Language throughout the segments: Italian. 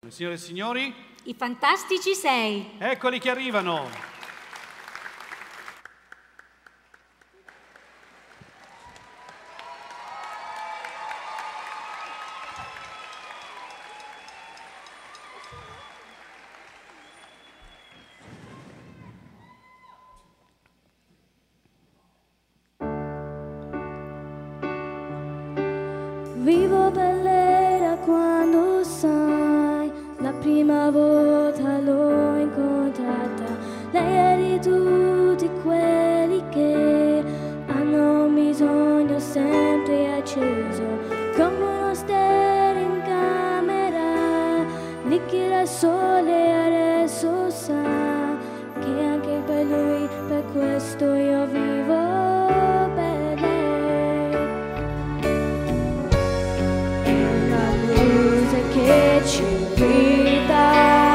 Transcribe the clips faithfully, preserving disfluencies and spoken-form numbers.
Signore e signori, i Fantastici sei. Eccoli che arrivano. Vivo bell'era quando sai, la prima volta l'ho incontrata. Lei è di tutti quelli che hanno un bisogno sempre acceso, come uno stereo in camera, lì che da sole adesso sa che anche per lui, per questo io vivo. Che ci invita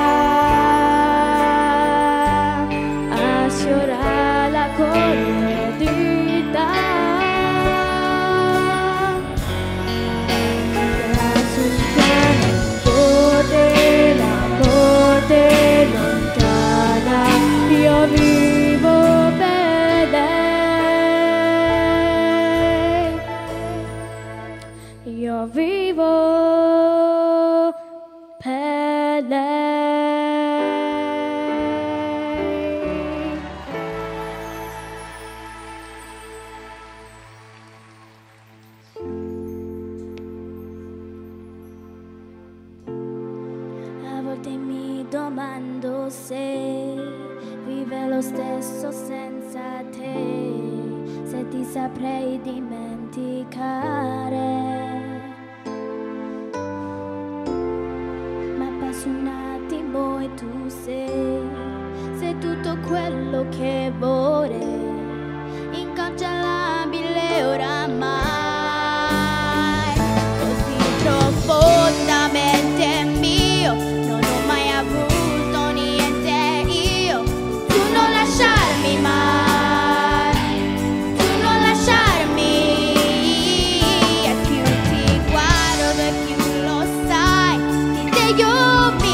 a sfiorare la comodità, sul piano della morte lontana, io vivo per lei, io vivo per lei. A volte mi domando se vive lo stesso senza te, se ti saprei dimenticare. Un attimo e tu sei, sei tutto quello che vorrei, incancellabile oramai, così profondamente mio, non ho mai avuto niente io, tu non lasciarmi mai, tu non lasciarmi, e più ti guardo e più lo sai, di te io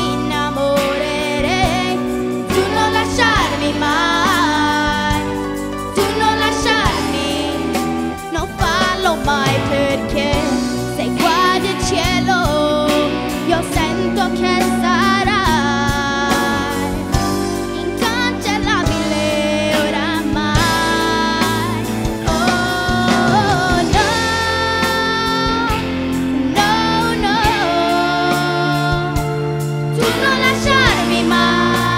mai, tu non lasciarmi, non fallo mai perché se guardi il cielo io sento che sarai incancellabile oramai. Oh no, no, no, tu non lasciarmi mai.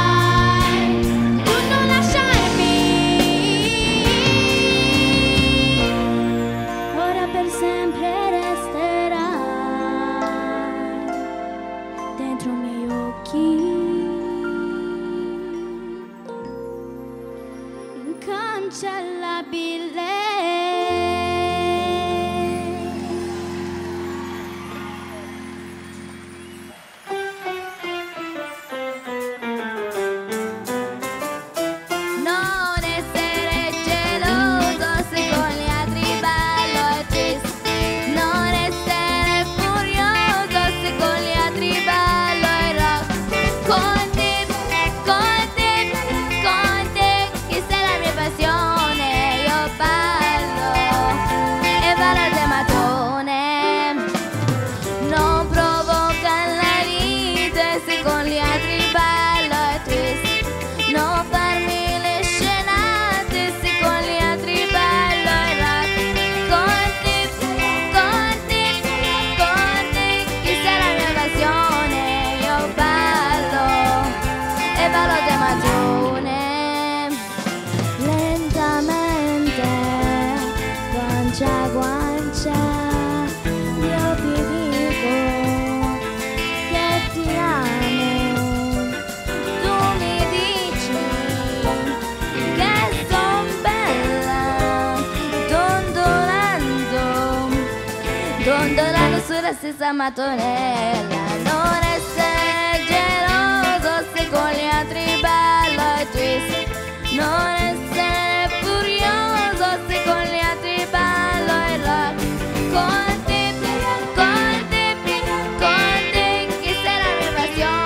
Incancellabile. Non essere geloso se con gli altri ballo è triste, non essere furioso se con gli altri ballo è rock. Con te, con te, con te, che sei la mia passione, io ballo e ballo il matone. Non provoca la vita se con gli altri ballo è triste, non farmi le scenate se con gli altri ballo è rock. Con te, con te, con te, che sei la mia passione, io ballo e ballo il matone. Lentamente, guancia a guancia, io ti dico che ti amo. Tu mi dici che son bella, dondolando, dondolando sulla stessa mattonella. Non essere geloso se con gli altri ballo è twist, non essere furioso se con gli altri ballo è rock. Con te, con te, con te, che sei la mia passione.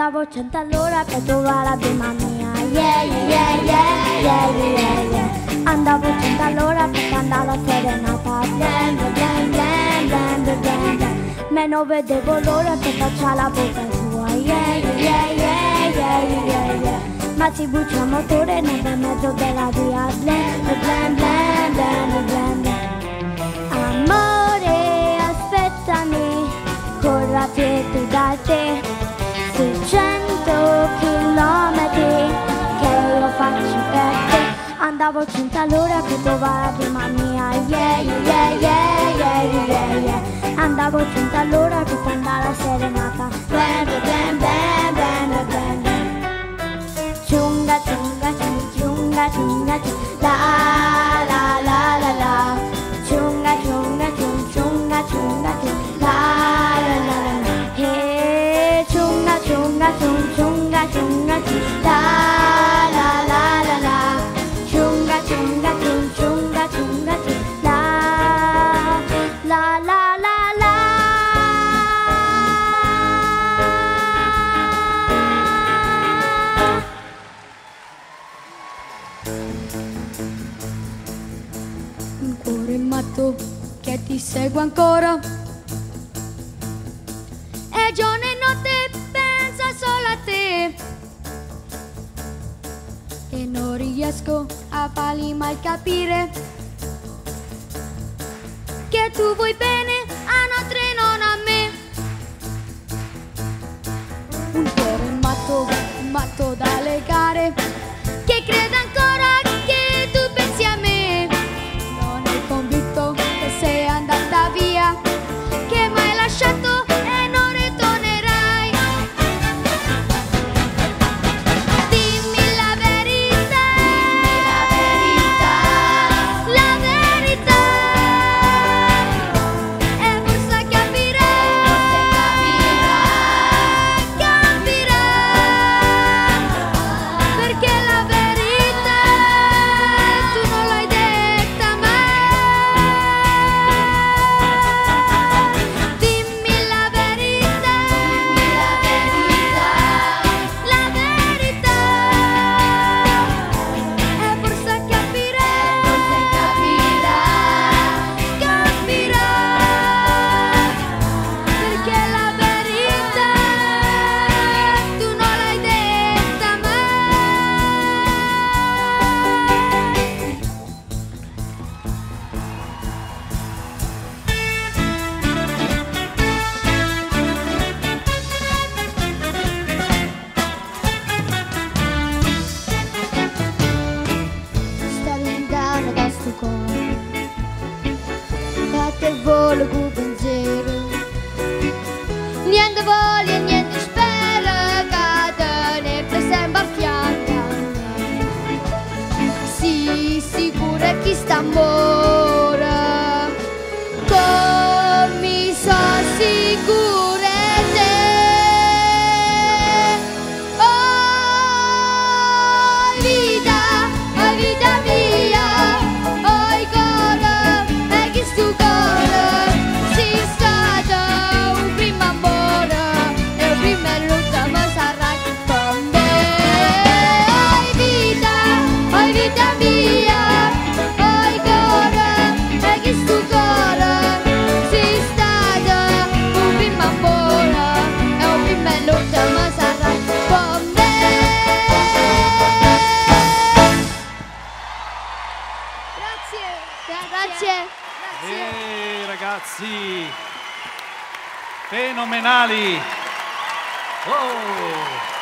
Andavo cento all'ora per trovare la prima mia. Yeah, yeah, yeah, yeah, yeah, yeah, yeah. Andavo cento all'ora per cantare la serenata. Blam, blam, blam, blam, blam, blam, blam. Me non vedevo l'ora per faccia la bocca sua. Yeah, yeah, yeah, yeah, yeah, yeah, yeah. Ma si brucia il motore nel mezzo della via. Blam, blam, blam, blam, blam, blam. Amore, aspettami, corro a piedi da te, sui cento chilometri che io faccio per te. Andavo cento all'ora per trovare la prima mia. Yeah, yeah, yeah, yeah, yeah, yeah. Andavo cento all'ora per cantare la serenata. Blam, blam, blam, blam, blam, blam. Ciunga, ciunga, ciunga, ciunga, ciunga, la, la, la, la, la. Ciunga, ciunga, ciunga, ciunga, ciunga, la, la, la, la, la. Hey, ciunga, ciunga, ciunga, ciunga, ciunga, la, la, la, la, la. Ciunga, ciunga, ciunga, ciunga, ciunga, la, la, la, la, la. Un cuore matto che ti segue ancora, e giorno e notte pensa solo a te, e non riesco a fargli mai capire che tu vuoi bene a un'altra e non a me. Un cuore matto, matto da legare, che crede ancora che tu pensi a me. Non è convinto che sei andata via, che mi hai lasciato e non ritornerai. Dimmi la verità, la verità, e forse capirai, capirai, perché la verità tu non l'hai detta mai. Dimmi la verità, la verità, e forse capirai, capirai, perché la verità tu non l'hai detta mai. Sta lontano da sto cuore, batte il volo con pensiero, niente voglia, niente spera, che tenerti sempre a fianco a me. Sii sicura chi sta amore, come sono sicura te. Oh vita, oh vita mia, oh cuore, e chi stu cuore, sei stato un primo amore, e un primo e l'ultimo sarai con me. Oh vita, oh vita mia, oh cuore, e chi stu cuore, sei stato un primo amore, e un primo e l'ultimo sarai con me. Grazie, grazie, grazie. Eh, ragazzi, fenomenali. Oh.